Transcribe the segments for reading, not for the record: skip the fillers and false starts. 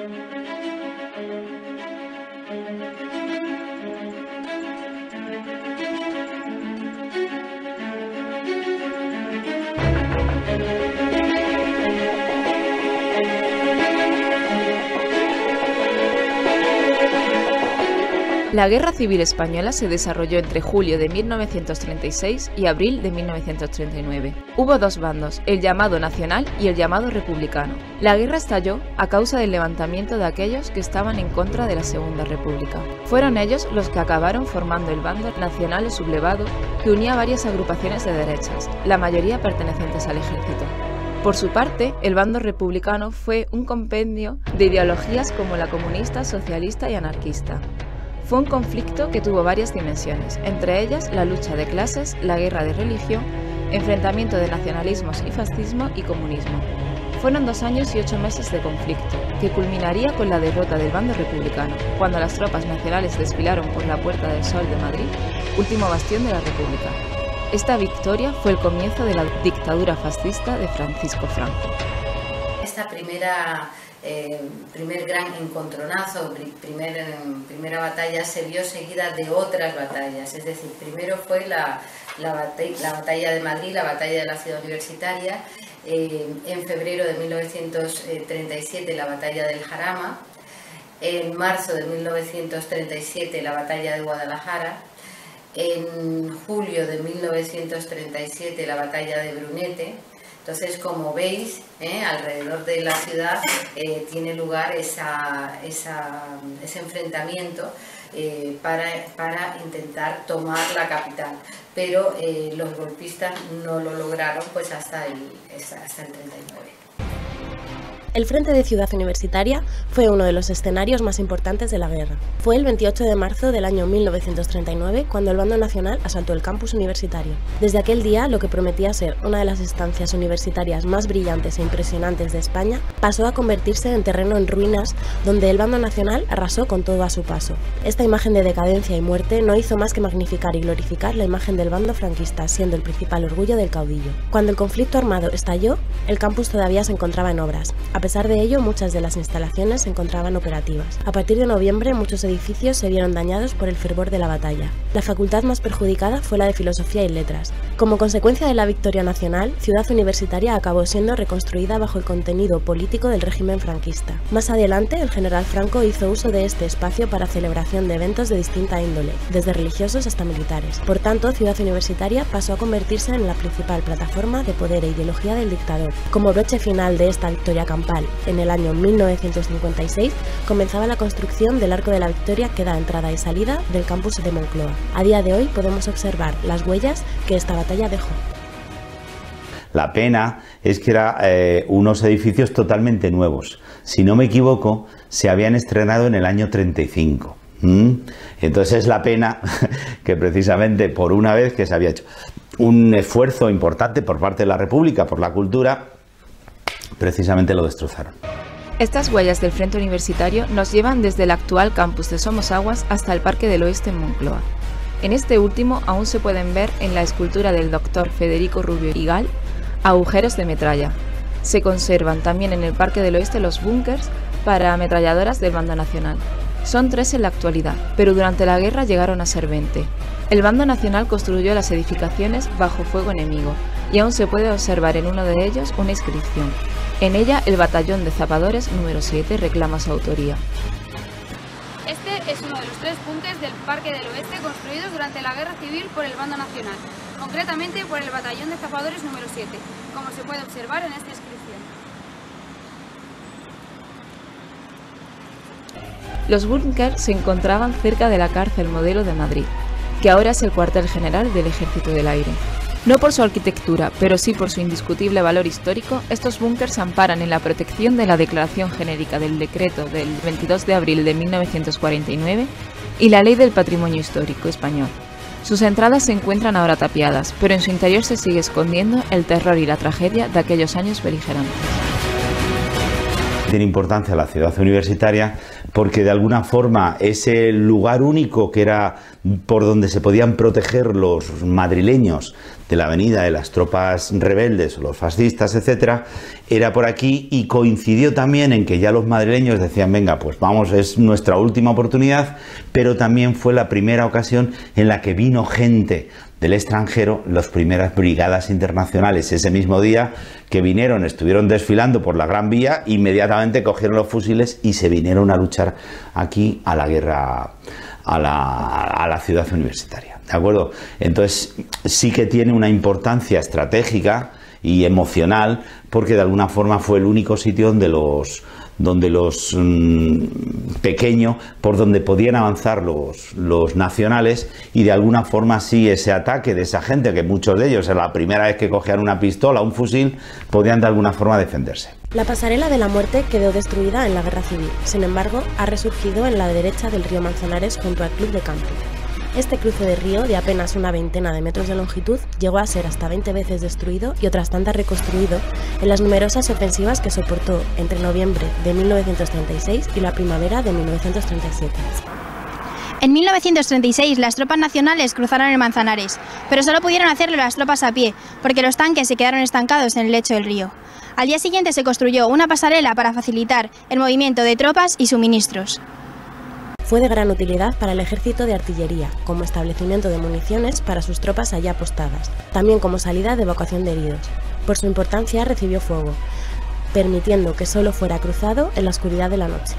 La Guerra Civil Española se desarrolló entre julio de 1936 y abril de 1939. Hubo dos bandos, el llamado nacional y el llamado republicano. La guerra estalló a causa del levantamiento de aquellos que estaban en contra de la Segunda República. Fueron ellos los que acabaron formando el bando nacional o sublevado, que unía varias agrupaciones de derechas, la mayoría pertenecientes al ejército. Por su parte, el bando republicano fue un compendio de ideologías como la comunista, socialista y anarquista. Fue un conflicto que tuvo varias dimensiones, entre ellas la lucha de clases, la guerra de religión, enfrentamiento de nacionalismos y fascismo y comunismo. Fueron 2 años y 8 meses de conflicto, que culminaría con la derrota del bando republicano, cuando las tropas nacionales desfilaron por la Puerta del Sol de Madrid, último bastión de la República. Esta victoria fue el comienzo de la dictadura fascista de Francisco Franco. Esta primer gran encontronazo, primera batalla se vio seguida de otras batallas, es decir, primero fue la batalla de Madrid, la batalla de la ciudad universitaria, en febrero de 1937 la batalla del Jarama, en marzo de 1937 la batalla de Guadalajara, en julio de 1937 la batalla de Brunete. Entonces, como veis, alrededor de la ciudad tiene lugar ese enfrentamiento para intentar tomar la capital, pero los golpistas no lo lograron pues hasta el 39. El Frente de Ciudad Universitaria fue uno de los escenarios más importantes de la guerra. Fue el 28 de marzo del año 1939 cuando el bando nacional asaltó el campus universitario. Desde aquel día, lo que prometía ser una de las estancias universitarias más brillantes e impresionantes de España, pasó a convertirse en terreno en ruinas, donde el bando nacional arrasó con todo a su paso. Esta imagen de decadencia y muerte no hizo más que magnificar y glorificar la imagen del bando franquista, siendo el principal orgullo del caudillo. Cuando el conflicto armado estalló, el campus todavía se encontraba en obras. A pesar de ello, muchas de las instalaciones se encontraban operativas. A partir de noviembre, muchos edificios se vieron dañados por el fervor de la batalla. La facultad más perjudicada fue la de Filosofía y Letras. Como consecuencia de la victoria nacional, Ciudad Universitaria acabó siendo reconstruida bajo el contenido político del régimen franquista. Más adelante, el general Franco hizo uso de este espacio para celebración de eventos de distinta índole, desde religiosos hasta militares. Por tanto, Ciudad Universitaria pasó a convertirse en la principal plataforma de poder e ideología del dictador. Como broche final de esta victoria campal, en el año 1956 comenzaba la construcción del Arco de la Victoria que da entrada y salida del campus de Moncloa. A día de hoy podemos observar las huellas que esta batalla dejó. La pena es que eran unos edificios totalmente nuevos. Si no me equivoco, se habían estrenado en el año 35. Entonces es la pena que precisamente por una vez que se había hecho un esfuerzo importante por parte de la República por la cultura, precisamente lo destrozaron. Estas huellas del Frente Universitario nos llevan desde el actual campus de Somosaguas hasta el Parque del Oeste en Moncloa. En este último aún se pueden ver en la escultura del doctor Federico Rubio y Gal agujeros de metralla. Se conservan también en el Parque del Oeste los búnkers para ametralladoras del bando nacional. Son 3 en la actualidad, pero durante la guerra llegaron a ser 20. El bando nacional construyó las edificaciones bajo fuego enemigo y aún se puede observar en uno de ellos una inscripción. En ella, el batallón de zapadores número 7 reclama su autoría. Este es uno de los 3 búnkers del Parque del Oeste construidos durante la Guerra Civil por el bando nacional, concretamente por el batallón de zapadores número 7, como se puede observar en esta inscripción. Los búnkers se encontraban cerca de la cárcel Modelo de Madrid, que ahora es el cuartel general del Ejército del Aire. No por su arquitectura, pero sí por su indiscutible valor histórico, estos búnkers se amparan en la protección de la Declaración Genérica del Decreto del 22 de abril de 1949 y la Ley del Patrimonio Histórico Español. Sus entradas se encuentran ahora tapiadas, pero en su interior se sigue escondiendo el terror y la tragedia de aquellos años beligerantes. tiene importancia la ciudad universitaria porque de alguna forma ese lugar único que era por donde se podían proteger los madrileños de la venida de las tropas rebeldes o los fascistas, etcétera, era por aquí, y coincidió también en que ya los madrileños decían, venga, pues vamos, es nuestra última oportunidad, pero también fue la primera ocasión en la que vino gente del extranjero, las primeras brigadas internacionales ese mismo día que vinieron, estuvieron desfilando por la Gran Vía, inmediatamente cogieron los fusiles y se vinieron a luchar aquí a la guerra, a la ciudad universitaria, ¿de acuerdo? Entonces sí que tiene una importancia estratégica y emocional porque de alguna forma fue el único sitio donde los pequeños, por donde podían avanzar los nacionales, y de alguna forma sí ese ataque de esa gente, que muchos de ellos era la primera vez que cogían una pistola, un fusil, podían de alguna forma defenderse. La pasarela de la muerte quedó destruida en la Guerra Civil, sin embargo ha resurgido en la derecha del río Manzanares junto al Club de Campo. Este cruce de río, de apenas una veintena de metros de longitud, llegó a ser hasta 20 veces destruido y otras tantas reconstruido en las numerosas ofensivas que soportó entre noviembre de 1936 y la primavera de 1937. En 1936 las tropas nacionales cruzaron el Manzanares, pero solo pudieron hacerlo las tropas a pie, porque los tanques se quedaron estancados en el lecho del río. Al día siguiente se construyó una pasarela para facilitar el movimiento de tropas y suministros. Fue de gran utilidad para el ejército de artillería, como establecimiento de municiones para sus tropas allá apostadas, también como salida de evacuación de heridos. Por su importancia recibió fuego, permitiendo que solo fuera cruzado en la oscuridad de la noche.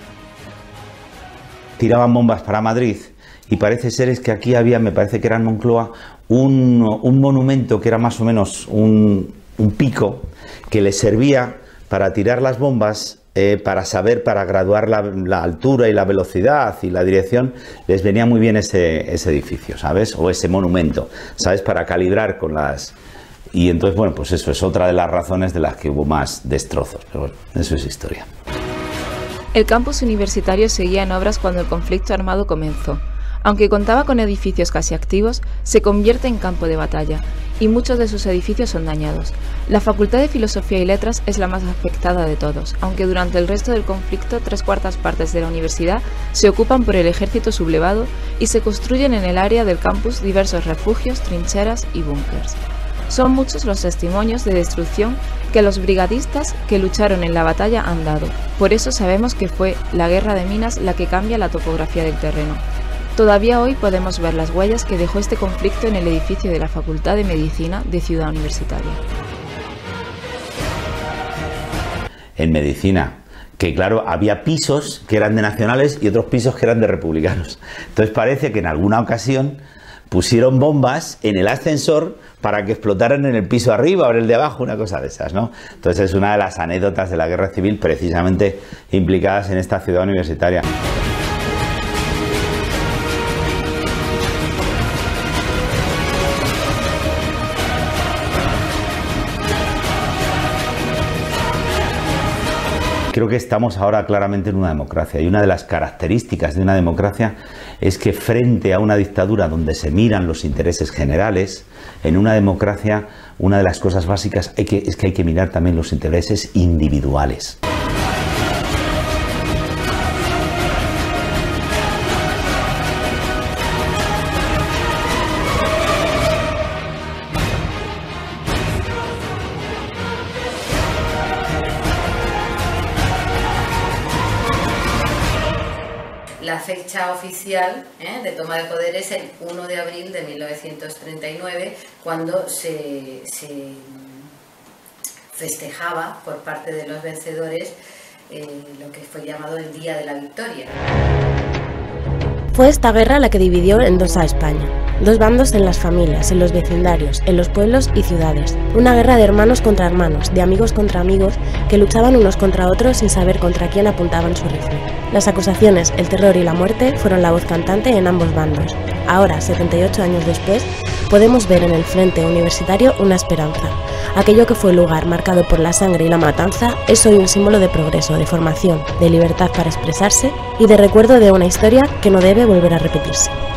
Tiraban bombas para Madrid y parece ser es que aquí había, me parece que era en Moncloa, un monumento que era más o menos un pico que les servía para tirar las bombas. Para saber, para graduar la altura y la velocidad y la dirección, les venía muy bien ese edificio, ¿sabes? O ese monumento, ¿sabes? Para calibrar con las... Y entonces, bueno, pues eso es otra de las razones de las que hubo más destrozos, pero bueno, eso es historia. El campus universitario seguía en obras cuando el conflicto armado comenzó. Aunque contaba con edificios casi activos, se convierte en campo de batalla y muchos de sus edificios son dañados. La Facultad de Filosofía y Letras es la más afectada de todos, aunque durante el resto del conflicto 3/4 partes de la universidad se ocupan por el ejército sublevado y se construyen en el área del campus diversos refugios, trincheras y búnkers. Son muchos los testimonios de destrucción que los brigadistas que lucharon en la batalla han dado. Por eso sabemos que fue la guerra de Minas la que cambia la topografía del terreno. Todavía hoy podemos ver las huellas que dejó este conflicto en el edificio de la Facultad de Medicina de Ciudad Universitaria. En Medicina, que claro, había pisos que eran de nacionales y otros pisos que eran de republicanos. Entonces parece que en alguna ocasión pusieron bombas en el ascensor para que explotaran en el piso arriba o en el de abajo, una cosa de esas, ¿no? Entonces es una de las anécdotas de la Guerra Civil precisamente implicadas en esta ciudad universitaria. Creo que estamos ahora claramente en una democracia y una de las características de una democracia es que frente a una dictadura donde se miran los intereses generales, en una democracia una de las cosas básicas es que hay que mirar también los intereses individuales. La fecha oficial de toma de poder es el 1 de abril de 1939, cuando se festejaba por parte de los vencedores lo que fue llamado el Día de la Victoria. Fue esta guerra la que dividió en dos a España. Dos bandos en las familias, en los vecindarios, en los pueblos y ciudades. Una guerra de hermanos contra hermanos, de amigos contra amigos, que luchaban unos contra otros sin saber contra quién apuntaban su rifle. Las acusaciones, el terror y la muerte fueron la voz cantante en ambos bandos. Ahora, 78 años después, podemos ver en el frente universitario una esperanza. Aquello que fue lugar marcado por la sangre y la matanza es hoy un símbolo de progreso, de formación, de libertad para expresarse y de recuerdo de una historia que no debe volver a repetirse.